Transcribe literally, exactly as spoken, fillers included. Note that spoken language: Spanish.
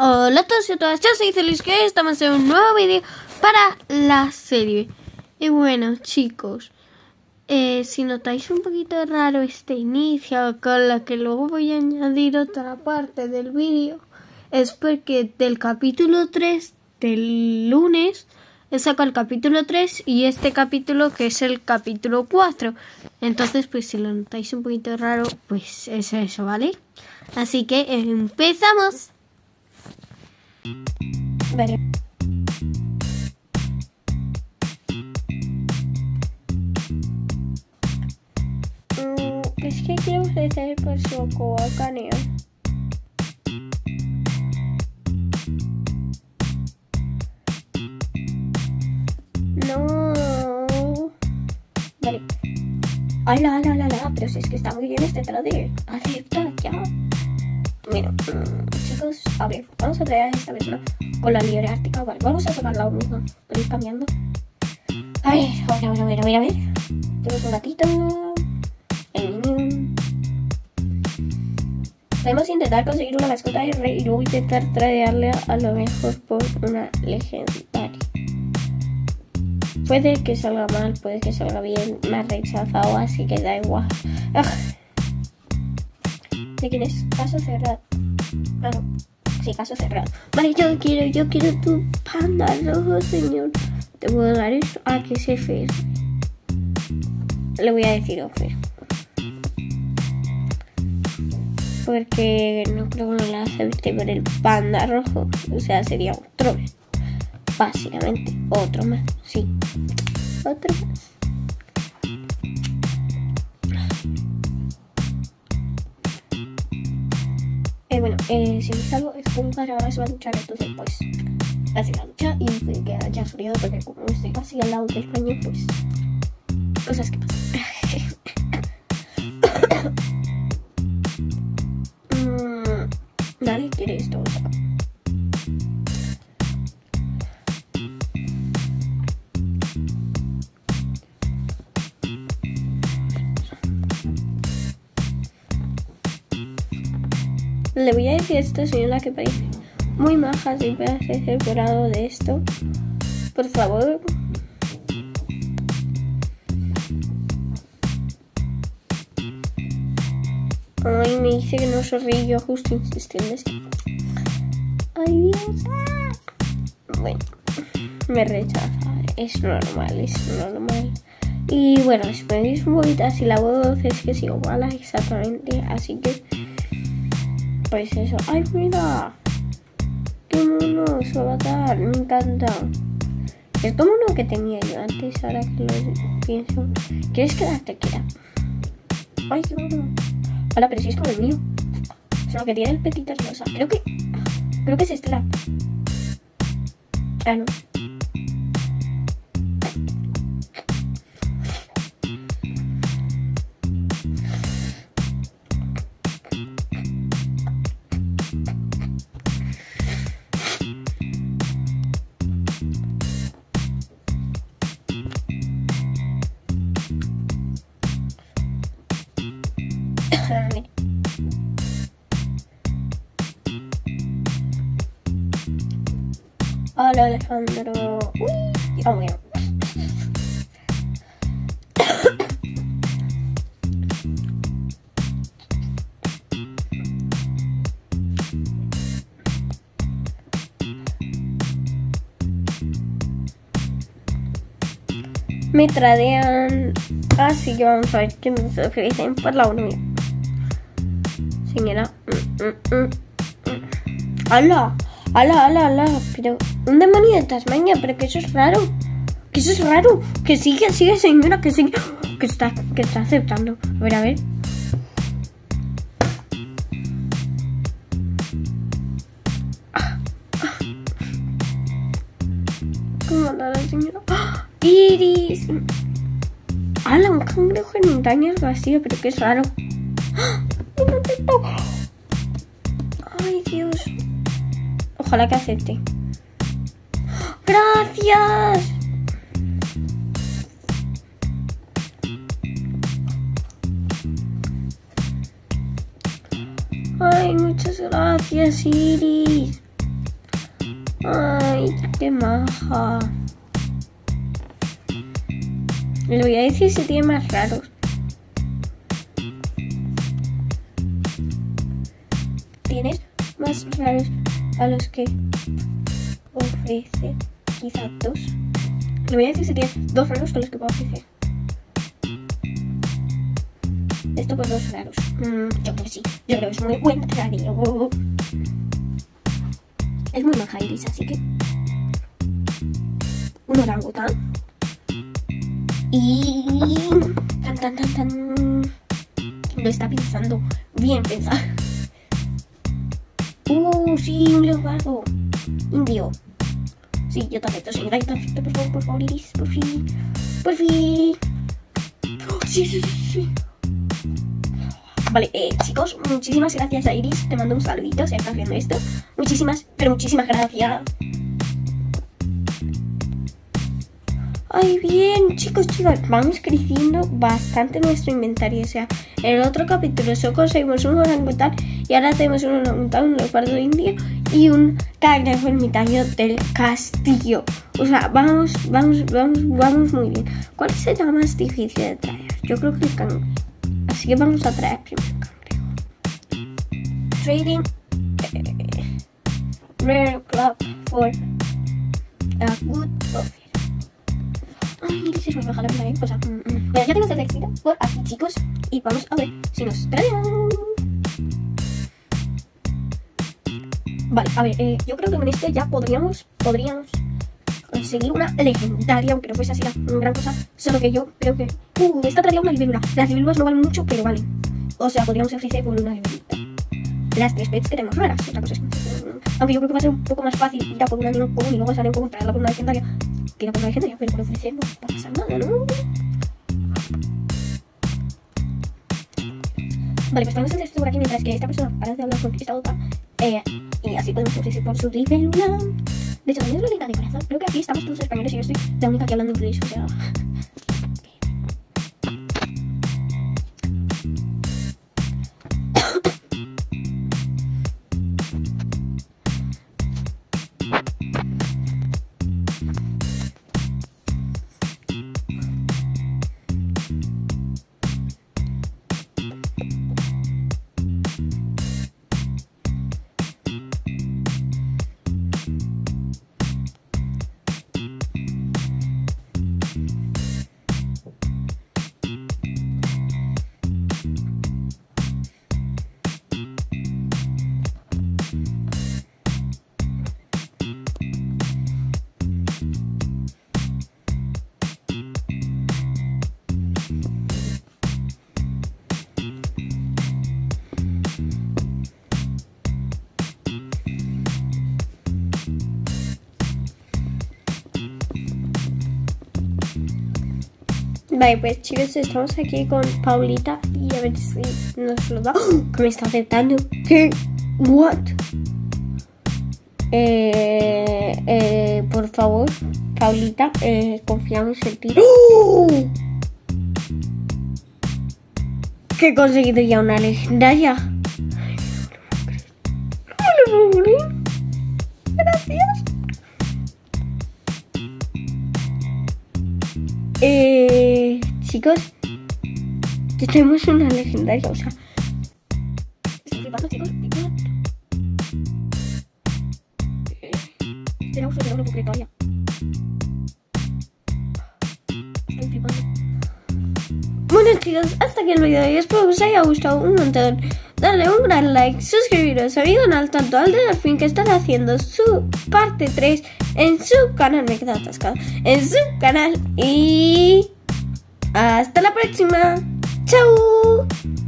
Hola a todos y a todas, yo soy Celis, que estamos en un nuevo vídeo para la serie. Y bueno, chicos, eh, si notáis un poquito raro este inicio, con la que luego voy a añadir otra parte del vídeo, es porque del capítulo tres del lunes he sacado el capítulo tres y este capítulo que es el capítulo cuatro. Entonces, pues si lo notáis un poquito raro, pues es eso, ¿vale? Así que empezamos. Vale. Mm, es que quiero ofrecer por su coacaneo. No. Vale. Ala, ala, ala, ala. Pero si es que está muy bien este trade. Acepta ya. Bueno, mmm, chicos, a ver, vamos a traer a esta persona con la liebre ártica. Vale, vamos a sacar la misma. Pero ir cambiando. A ver, a ver, a ver, a ver, a ver. Tenemos un gatito. El niño. Podemos intentar conseguir una mascota de rey y luego intentar traerle a lo mejor por una legendaria. Puede que salga mal, puede que salga bien. Me ha rechazado, así que da igual. ¡Ugh! ¿De quién es? Caso cerrado. Ah, no. Sí, caso cerrado. Vale, yo quiero, yo quiero tu panda rojo, señor. ¿Te puedo dar esto? Ah, que es Efer. Le voy a decir Ofer. Porque no creo que no la acepte por el panda rojo. O sea, sería un troll. Básicamente. Otro más. Sí. Otro más. Eh, bueno, eh, si me salvo es un par, ahora se va a duchar, entonces pues hace la ducha y puede que haya frío porque como estoy casi al lado del baño, pues cosas que pasan. mm, Nadie quiere esto, o sea. Le voy a decir a esta señora que parece muy maja, si puede hacer separado de esto. Por favor. Ay, me dice que no sonríe, yo justo insistiendo. Es que... Ay, Dios. Bueno, me rechaza. Es normal, es normal. Y bueno, si ponéis un poquito así la voz, es que es igual exactamente, así que... Pues eso. ¡Ay, mira! ¡Qué mono! Su avatar. Me encanta. Es como uno que tenía yo antes, ahora que lo pienso. ¿Quieres quedarte quieta? ¡Ay, qué mono! Hola, pero si es como el mío. Solo que tiene el petito rosa. Creo que... Creo que es Estela. Ah, no. Hola, Alejandro. Uy, oh, bueno. Me tradean. Así que vamos a ver qué nos ofrecen por la uno. Señora. Mm, mm, mm. ¡Hala! ¡Hala, hala, hala! Pero un demonio de Tasmania, pero que eso es raro. Que eso es raro. Que sigue, sigue, señora, que sigue. Que está, que está aceptando. A ver, a ver. ¿Cómo anda la señora? ¡Iris! ¡Hala! Un cangrejo en montañas vacío, pero que es raro. ¡Ay, Dios! Ojalá que acepte. ¡Gracias! Ay, muchas gracias, Iris. Ay, qué maja. Le voy a decir si tiene más raros. ¿Tienes más raros a los que ofrece? Quizá dos. Le voy a decir si tiene dos raros que los que puedo ofrecer. Esto por dos raros. Mm, yo creo que sí. Yo creo que es muy buen radio. Es muy maja Iris, así que... un orangután. Y... tan, tan, tan, tan... lo está pensando. Bien pensado. Uh, sí, un leopardo. Indio. Sí, yo te acepto, señora. Yo te acepto, por favor, por favor, Iris. Por fin. Por fin. Oh, sí, sí, sí, sí. Vale, eh, chicos, muchísimas gracias a Iris. Te mando un saludito si estás viendo esto. Muchísimas, pero muchísimas gracias. Ay, bien, chicos, chicos, vamos creciendo bastante nuestro inventario. O sea, en el otro capítulo solo conseguimos un orangután y ahora tenemos un orangután, un leopardo indio y un cangrejo ermitaño del castillo. O sea, vamos, vamos, vamos, vamos muy bien. ¿Cuál será más difícil de traer? Yo creo que el cangrejo. Así que vamos a traer primero el cangrejo. Trading eh, Rare Club for a good profit. Ay, Iris es muy baja la verdad, ¿eh? O sea, mm, mm. Bueno, ya tengo el éxito por aquí, chicos. Y vamos a ver si nos traen. Vale, a ver, eh, yo creo que con este ya podríamos, podríamos conseguir una legendaria, aunque no fuese así la gran cosa. Solo que yo creo que... Uh, esta traería una libélula. Las libélulas no valen mucho, pero valen. O sea, podríamos ofrecer por una libélula. Las tres pets que tenemos raras. Otra cosa es que... Aunque yo creo que va a ser un poco más fácil ir a por una niño común y luego salen como traerla por una legendaria. Que ir a por una legendaria, pero por ofrecer no va a pasar nada, ¿no? Vale, pues tenemos el texto por aquí mientras que esta persona para de hablar con esta otra. Eh, y así podemos ofrecer por su libélula. De hecho, también es Lolita de corazón. Creo que aquí estamos todos españoles y yo estoy la única aquí hablando inglés, o sea... Vale, pues chicos, estamos aquí con Paulita y a ver si nos lo da. ¡Oh! Que me está aceptando. ¿Qué? ¿What? Eh, eh, por favor, Paulita, eh, confiamos en ti. ¡Oh! Que he conseguido ya una legendaria. No me lo puedo creer. Gracias. Eh, chicos, ya tenemos una legendaria, o sea, estoy flipando, chicos. Será un suelo, no puedo creer todavía. Estoy flipando. Bueno, chicos, hasta aquí el vídeo de hoy. Espero que os haya gustado un montón. Dale un gran like, suscribiros a mi canal, tanto al de Delfín, que están haciendo su parte tres en su canal. Me he quedado atascado en su canal. Y hasta la próxima. Chao.